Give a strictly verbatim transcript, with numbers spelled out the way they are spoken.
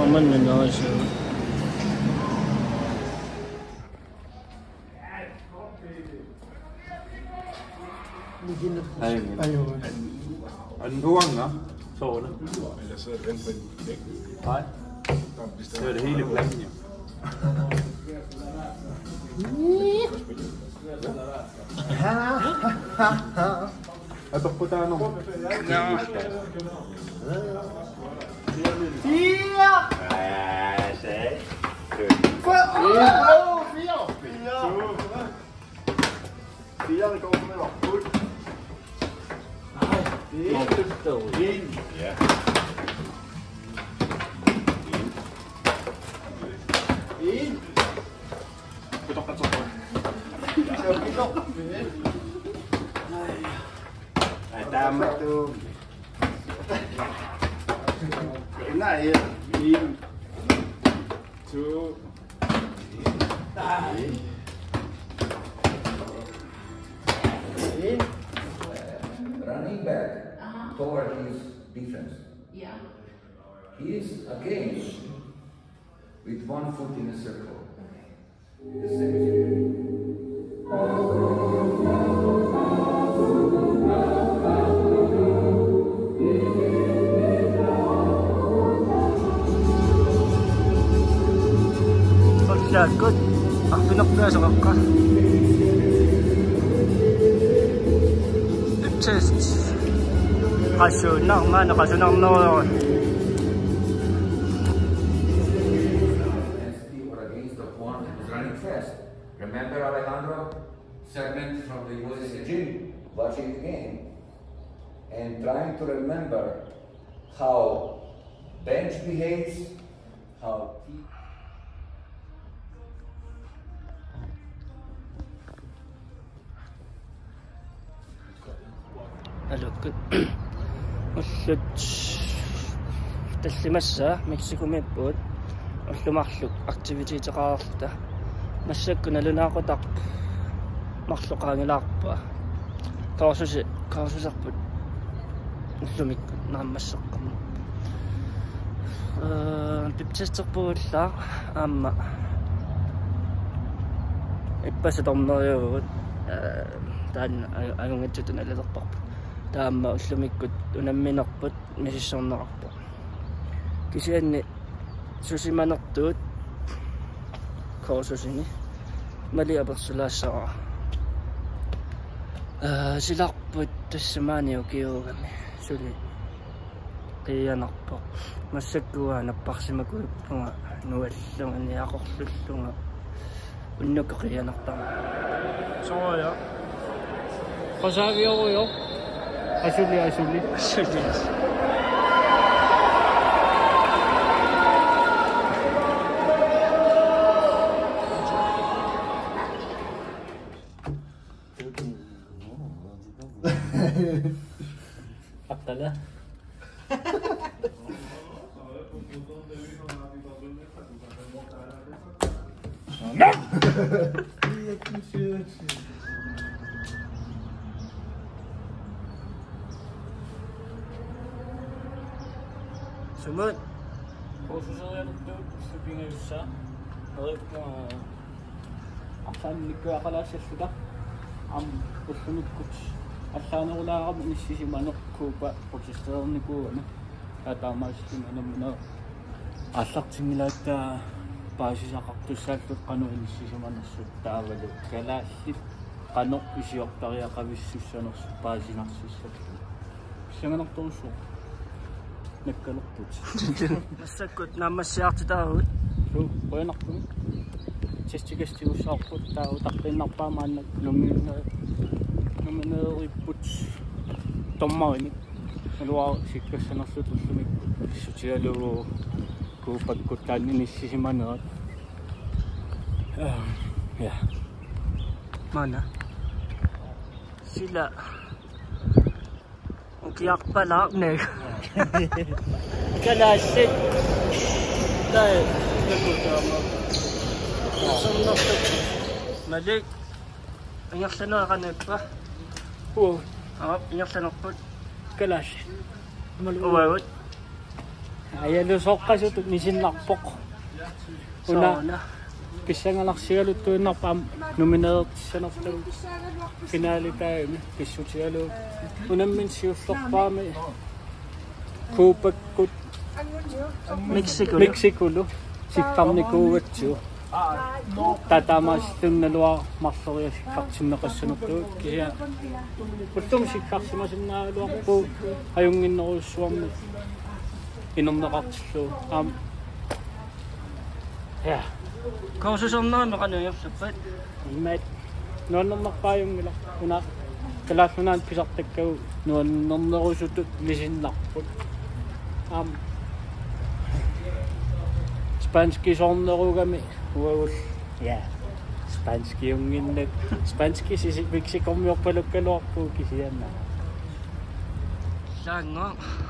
naman yun guys. Ayun. En gewoon hè? Zo hè? Dat is een van die. Hoi? Ja, de hele plekje. Heb ik goed aan nog? Ja. Vier! Ja, zeg. Oh, vier! Vier! Vier, ik kom er wel goed. Eén. Ja. Eén. Goed op het zon. Zo, niet op. Daar maar toe. Nee, één. Twee. Drie. Eén. Running back uh-huh. toward his defense. Yeah. He is again with one foot in a circle. Okay. The same as you. Pagsagot, ang pinakpila sa kaka. Chest. Kasunang man, kasunang no. Or against the one that is running fast. Remember Alejandro? Segment from the U S A gym. Watching the game and trying to remember how bench behaves, how Alokot. Uslot. Tallimassa Mexico mepot. Ullumarluk activity taqaarta. Massakkuna lunaaqutaq. Marluqaangilaarpa. Kaasusi kaasuserput. Ullumik naammasseqqam. Э пипчестерпууллаа аама. Иппасаторнериугут э таан агунгатсутун алалерпарпу. Таама уллумиккут унамминерпут мисиссорнеқарпу. Кисианни сусиманертуут коосусини малиаперсулаассара. э силарпут тассамааниу киуугами сули қиянарпо массаккуа наппарсимакуиппунга нуаллунга ниақорлуллунга уннука қиянартама соя қасавиоруйо асули асули асули Attala. Sumut. Kosusayanuttu supingayussa. Oikka aqsannikkuaqalassallута am ullunikkut аллаанерулаарам иссисиманеркуупа проксистерникууна атаамаастим анамна аллартингилаатта паасисақартуссааллут кану иссисиманерсут таавалу калааллит канор исиортариақависсуссанерсут паасинарсиссат сианганерторуссуу наккалерпут массаккут наамассиартитаагут суу qoyanarpumi тестигастигуссаарпут таау тартиннарпаамааннак лумминна нуминериппут томмаани алуа сиккассанерсут уллумик сутиалуу куупаккут таанниниссисиманерат я мана сила укиарпалаарнаг калассит тай накутаама соннортут малик ангерланеэранаппа уу аа ангерланерпут калаасси малуувагут Ayalusoqqasut nisinlarpoq. Una kissangalaqsigaluttuinnerpaam numineertissanertagu finaalitaami kissutigalu unammin siullerpaami kuupakkut Mexico. Mexicolu sipparnikuugatsu tatamaastunnaluar marleriasikkartimmeqassanertu kisia uttum sikkarsimasinnaagaluarpu ajunginneruussuarmi inerneqartillu aam ja Kaususomnaan maqanuyorluppat. immat nuannernerpaajungila una kalaallunaat pisartakkagu nuannernerusutut misinlarput aam Spanski sornerugami uagul ja Spanski unginnat Spanski sisi miksikormiorpalukkaluarpu kisianna Saanga.